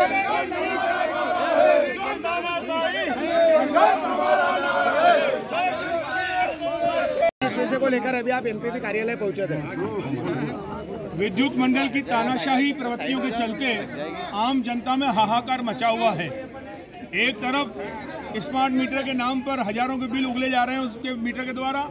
को लेकर अभी आप एमपीपी कार्यालय पहुंचे थे। विद्युत मंडल की तानाशाही प्रवृत्तियों के चलते आम जनता में हाहाकार मचा हुआ है। एक तरफ स्मार्ट मीटर के नाम पर हजारों के बिल उगले जा रहे हैं उसके मीटर के द्वारा,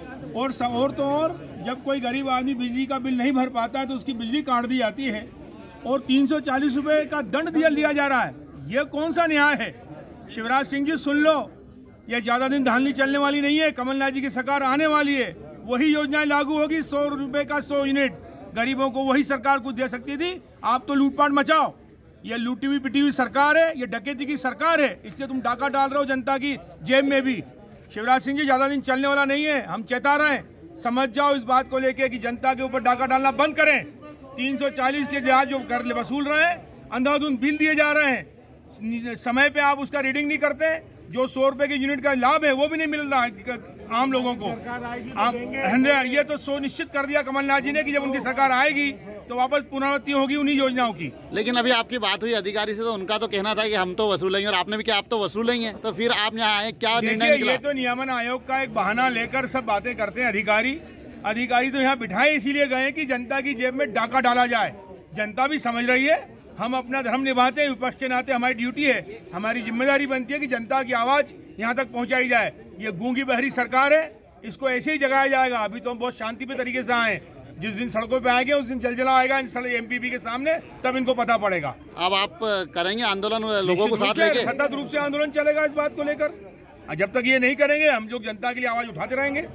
और जब कोई गरीब आदमी बिजली का बिल नहीं भर पाता है तो उसकी बिजली काट दी जाती है और 340 रुपये का दंड लिया जा रहा है। ये कौन सा न्याय है? शिवराज सिंह जी सुन लो, ये ज़्यादा दिन धांधली चलने वाली नहीं है। कमलनाथ जी की सरकार आने वाली है, वही योजनाएं लागू होगी। 100 रुपये का 100 यूनिट गरीबों को वही सरकार कुछ दे सकती थी। आप तो लूटपाट मचाओ। ये लूटी हुई पिटी हुई सरकार है, ये डकैती की सरकार है, इसलिए तुम डाका डाल रहे हो जनता की जेब में भी। शिवराज सिंह जी ज़्यादा दिन चलने वाला नहीं है, हम चेता रहे हैं। समझ जाओ इस बात को लेके कि जनता के ऊपर डाका डालना बंद करें। 340 के ब्याज जो कर वसूल रहे हैं, अंधाधुंध बिल दिए जा रहे हैं, समय पे आप उसका रीडिंग नहीं करते। जो 100 रुपये के यूनिट का लाभ है वो भी नहीं मिल रहा है आम लोगों को। ये तो सुनिश्चित कर दिया कमलनाथ जी ने कि जब उनकी सरकार आएगी तो वापस पुनरावृत्ति होगी उन्हीं योजनाओं की। लेकिन अभी आपकी बात हुई अधिकारी से, तो उनका तो कहना था कि हम तो वसूलेंगे, और आपने भी क्या आप तो वसूलेंगे, तो फिर आप यहाँ आए, क्या निर्णय निकला? ये तो नियामन आयोग का एक बहाना लेकर सब बातें करते हैं अधिकारी तो यहाँ बिठाए इसीलिए गए कि जनता की जेब में डाका डाला जाए। जनता भी समझ रही है, हम अपना धर्म निभाते हैं, विपक्ष के नाते हमारी ड्यूटी है, हमारी जिम्मेदारी बनती है कि जनता की आवाज़ यहाँ तक पहुँचाई जाए। ये गूंगी बहरी सरकार है, इसको ऐसे ही जगाया जाएगा। अभी तो हम बहुत शांति पे तरीके से आए, जिस दिन सड़कों पे आएंगे उस दिन जलजला आएगा एमपीपी के सामने, तब इनको पता पड़ेगा। अब आप करेंगे आंदोलन लोगों को साथ लेके? सतत रूप से आंदोलन चलेगा इस बात को लेकर। जब तक ये नहीं करेंगे हम लोग जनता के लिए आवाज़ उठाते रहेंगे।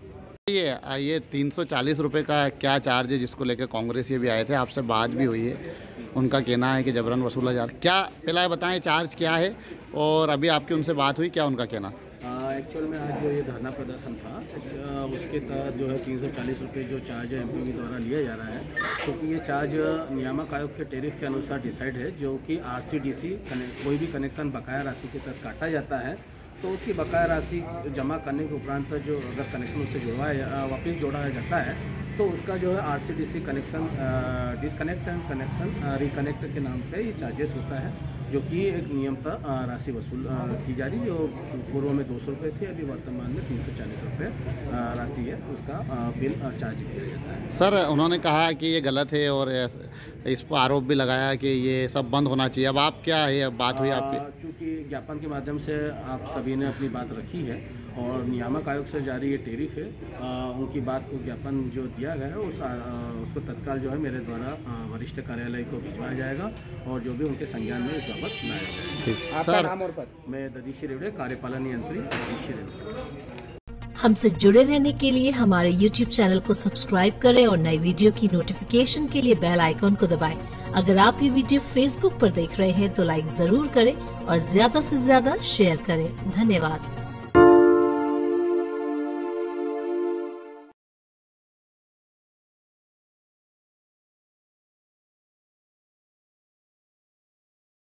ये 340 रुपये का क्या चार्ज है जिसको लेकर कांग्रेस ये भी आए थे, आपसे बात भी हुई है, उनका कहना है कि जबरन वसूला जा रहा है। क्या पहला बताएं चार्ज क्या है, और अभी आपकी उनसे बात हुई, क्या उनका कहना था? एक्चुअल में आज जो ये धरना प्रदर्शन था उसके तहत जो है 340 रुपये जो चार्ज है एमपीपी द्वारा लिया जा रहा है, क्योंकि ये चार्ज नियामक आयोग के टैरिफ के अनुसार डिसाइड है, जो कि आरसीडीसी कोई भी कनेक्शन बकाया राशि के तहत काटा जाता है तो उसकी बकाया राशि जमा करने के उपरांत जो अगर कनेक्शन उससे वापस जोड़ा जाता है तो उसका जो है RCDC connection disconnect and connection reconnect के नाम से ये चार्जेस होता है, जो कि एक नियमतः राशि वसूल की जा रही है। जो पूर्व में 200 रुपये थी, अभी वर्तमान में 340 रुपये राशि है, उसका बिल चार्ज किया जाता है। सर उन्होंने कहा कि ये गलत है और इस पर आरोप भी लगाया कि ये सब बंद होना चाहिए। अब आप क्या है बात हुई आपकी? चूँकि ज्ञापन के माध्यम से आप सभी ने अपनी बात रखी है और नियामक आयोग से जारी ये टैरिफ है, उनकी बात को ज्ञापन जो दिया गया है उसको तत्काल जो है मेरे द्वारा वरिष्ठ कार्यालय को भिजवाया जाएगा और जो भी उनके संज्ञान में इस बाबत लाया जाएगा। आपका नाम और पद? मैं ददीशी रेवड़े, कार्यपालन यंत्री ददीशी रेवड़े। हमसे जुड़े रहने के लिए हमारे YouTube चैनल को सब्सक्राइब करें और नई वीडियो की नोटिफिकेशन के लिए बेल आइकॉन को दबाएं। अगर आप ये वीडियो Facebook पर देख रहे हैं तो लाइक जरूर करें और ज्यादा से ज्यादा शेयर करें। धन्यवाद।